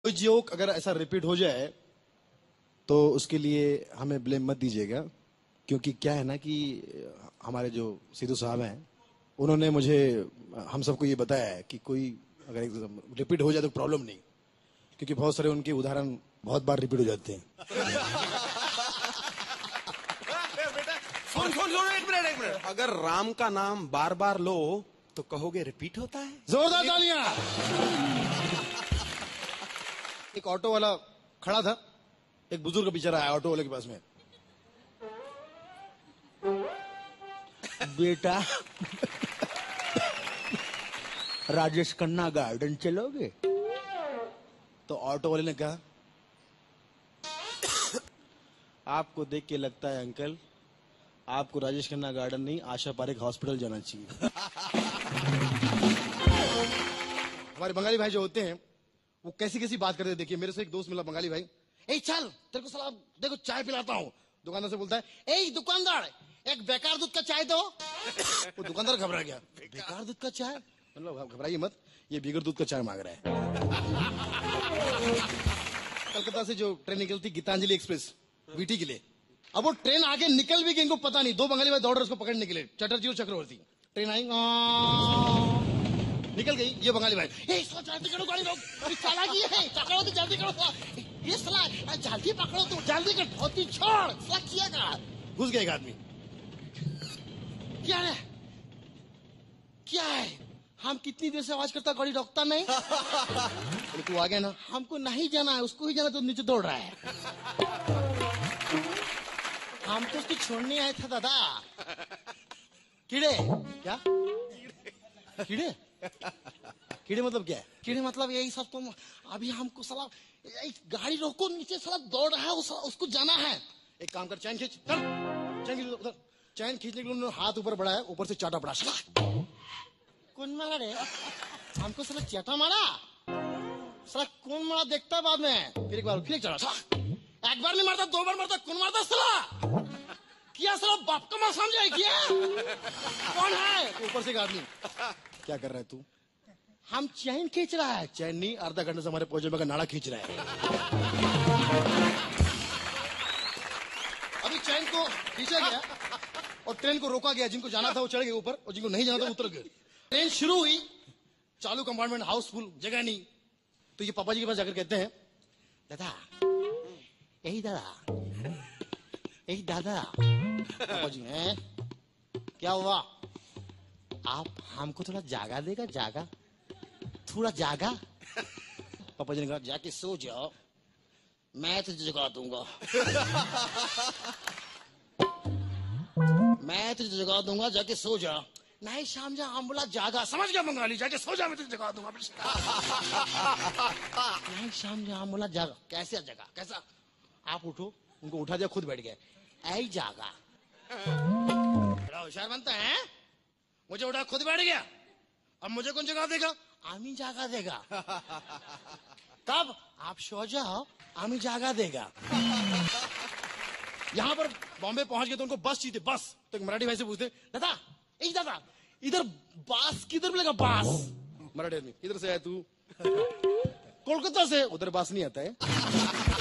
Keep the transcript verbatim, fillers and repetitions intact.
कोई जोक अगर ऐसा रिपीट हो जाए तो उसके लिए हमें ब्लेम मत दीजिएगा, क्योंकि क्या है ना कि हमारे जो सिद्धू साहब हैं उन्होंने मुझे हम सबको ये बताया है कि कोई अगर रिपीट हो जाए तो प्रॉब्लम नहीं, क्योंकि बहुत सारे उनके उदाहरण बहुत बार रिपीट हो जाते हैं। सुन सुन सुन एक मिनट एक मिनट, अगर राम का नाम बार बार लो तो कहोगे रिपीट होता है? जोरदार तालियां। एक ऑटो वाला खड़ा था, एक बुजुर्ग बेचारा आया ऑटो वाले के पास में। बेटा राजेश खन्ना गार्डन चलोगे? तो ऑटो वाले ने कहा, आपको देख के लगता है अंकल आपको राजेश खन्ना गार्डन नहीं आशा पारेख हॉस्पिटल जाना चाहिए। हमारे बंगाली भाई जो होते हैं वो कैसी कैसी बात करते हैं। देखिए मेरे से एक दोस्त मिला बंगाली भाई, ए चल तेरे को सलाह देखो चाय पिलाता हूँ। दुकानदार से बोलता है, ए दुकानदार एक बेकार दूध का चाय दो। वो दुकानदार घबरा गया, बेकार दूध का चाय, मतलब घबराइए मत, ये बिगर दूध का चाय मांग रहा है। कलकत्ता से जो ट्रेन निकलती गीतांजलि एक्सप्रेस वीटी के लिए, अब वो ट्रेन आगे निकल भी गई, इनको पता नहीं, दो बंगाली भाई दौड़ रहे उसको पकड़ने के लिए, चटर्जी और चक्रवर्ती। ट्रेन आई निकल गई, ये बंगाली भाई, ए जल्दी करो गाड़ी रोक, अभी चालाकी है, चक्रवर्ती जल्दी करो, ये साला जल्दी पकड़ो तू, जल्दी कर, धोती छोड़, साला किया कर। घुस गया एक आदमी, क्या है क्या है, हम कितनी देर से आवाज करता गाड़ी रोकता नहीं। तू आ गया ना, हमको नहीं जाना है, उसको ही जाना तो नीचे दौड़ रहा है। हम तो उसको छोड़ने आए थे दादा। कीड़े क्या कीड़े कीड़े मतलब क्या है? कीड़े मतलब यही सब, तुम अभी हमको साला गाड़ी रोको, नीचे साला दौड़ रहा है, उस, उसको जाना है। एक काम कर, चैन खींच, चल चैन खींच उधर। चैन खींचने के लिए हाथ ऊपर बढ़ाया, ऊपर से चाटा पड़ा। कौन मारा रे? हमको साला चाटा मारा, साला कौन मारा देखता बाद में। फिर एक बार फिर एक चढ़ा, एक बार नहीं मारता, दो बार मारता, कौन मारता साला? क्या साला बाप का मां समझाए क्या? कौन है? ऊपर से एक आदमी, क्या कर रहा है तू? हम चैन खींच रहा है। चैन नहीं, आधा घंटे से हमारे पौजे का नाड़ा खींच रहा है। अभी चैन को खींचा गया और ट्रेन को रोका गया। जिनको जाना था वो चढ़ गए ऊपर और जिनको नहीं जाना था उतर गए। ट्रेन शुरू हुई, चालू कंपार्टमेंट हाउसफुल, जगह नहीं। तो ये पापा जी के पास जाकर कहते हैं, दादा यही दादा यही दादा। पापा जी हैं, क्या हुआ? आप हमको थोड़ा जागा देगा, जागा थोड़ा जागा। पापा जी ने कहा, जाके सो जाओ, मैं तुझे जगा दूंगा। मैं तुझे जगा दूंगा, जाके सो जा। नहीं शाम जा, हम बोला जागा, समझ गया बंगाली, जाके सो जा, मैं तुझे जगा दूंगा। नहीं शाम जा, हम बोला जागा। कैसे जगा? कैसा? आप उठो, उनको उठा दिया, खुद बैठ गए। ऐ जागा, बड़ा होशियार बनता है, मुझे उठा खुद बैठ गया, अब मुझे कौन जगा देगा? आमी जागा देगा। तब आप सो जाओ, आमी जागा देगा। यहाँ पर बॉम्बे पहुंच गए तो उनको बस चाहिए, बस। तो मराठी भाई से पूछते, दादा ए दादा इधर बास किधर मिलेगा? बास। मराठी आदमी, इधर से आया तू? कोलकाता से। उधर बास नहीं आता है।